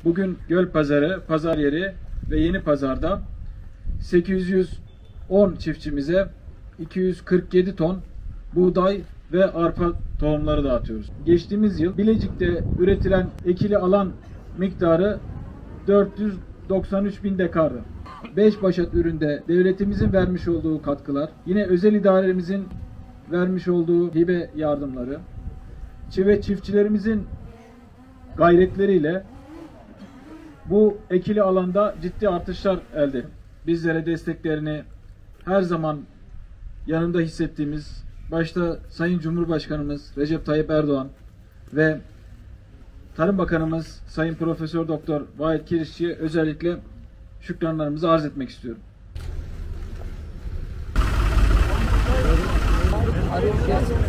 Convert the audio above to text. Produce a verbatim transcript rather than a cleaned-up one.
Bugün Gölpazarı, pazar yeri ve Yeni Pazar'da sekiz yüz on çiftçimize iki yüz kırk yedi ton buğday ve arpa tohumları dağıtıyoruz. Geçtiğimiz yıl Bilecik'te üretilen ekili alan miktarı dört yüz doksan üç bin dekardı. beş başat üründe devletimizin vermiş olduğu katkılar, yine özel idaremizin vermiş olduğu hibe yardımları ve çiftçilerimizin gayretleriyle bu ekili alanda ciddi artışlar elde ettik. Bizlere desteklerini her zaman yanında hissettiğimiz, başta Sayın Cumhurbaşkanımız Recep Tayyip Erdoğan ve Tarım Bakanımız Sayın Profesör Doktor Vahit Kirişçi'ye özellikle şükranlarımızı arz etmek istiyorum. Arıyor,